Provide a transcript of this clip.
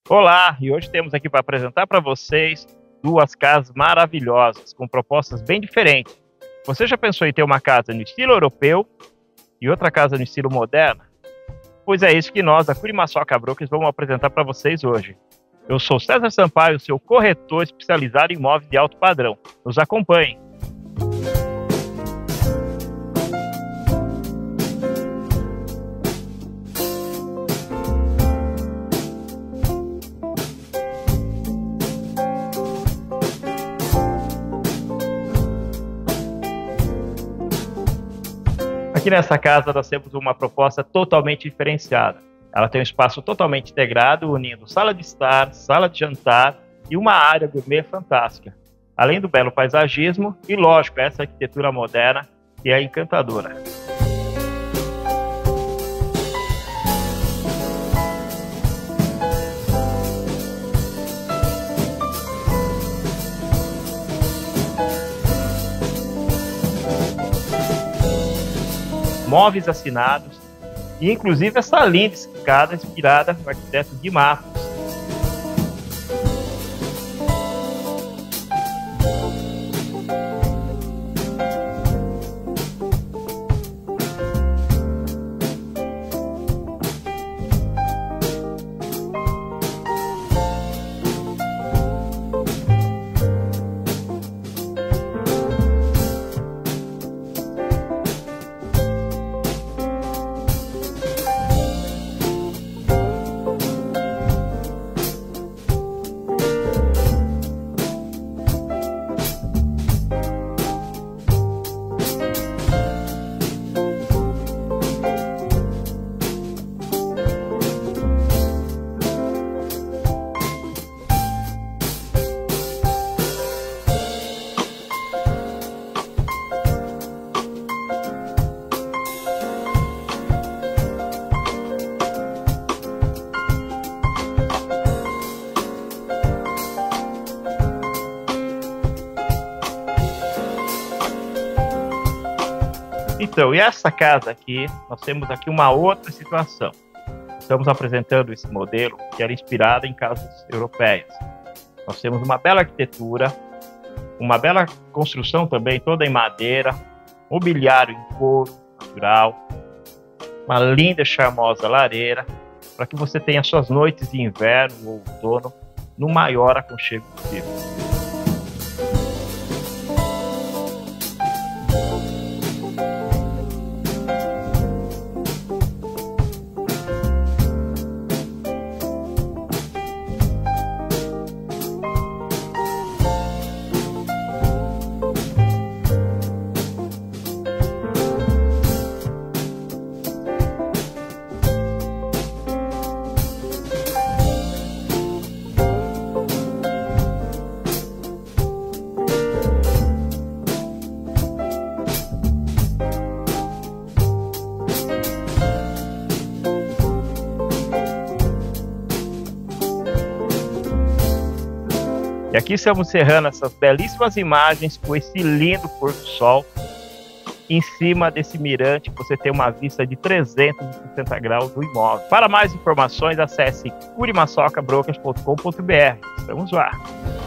Olá, e hoje temos aqui para apresentar para vocês duas casas maravilhosas, com propostas bem diferentes. Você já pensou em ter uma casa no estilo europeu e outra casa no estilo moderno? Pois é isso que nós, da Curimaçoca Brokers, vamos apresentar para vocês hoje. Eu sou César Sampaio, seu corretor especializado em imóveis de alto padrão. Nos acompanhe. Aqui nessa casa nós temos uma proposta totalmente diferenciada. Ela tem um espaço totalmente integrado, unindo sala de estar, sala de jantar e uma área gourmet fantástica. Além do belo paisagismo e, lógico, essa arquitetura moderna que é encantadora. Móveis assinados e inclusive essa linda escada inspirada no arquiteto Gui Matos. Então, e essa casa aqui, nós temos aqui uma outra situação. Estamos apresentando esse modelo que era inspirado em casas europeias. Nós temos uma bela arquitetura, uma bela construção também, toda em madeira, mobiliário em couro natural, uma linda e charmosa lareira, para que você tenha suas noites de inverno ou outono no maior aconchego possível. E aqui estamos encerrando essas belíssimas imagens com esse lindo pôr do sol. Em cima desse mirante você tem uma vista de 360 graus do imóvel. Para mais informações, acesse curimaçocabrokers.com.br. Estamos lá!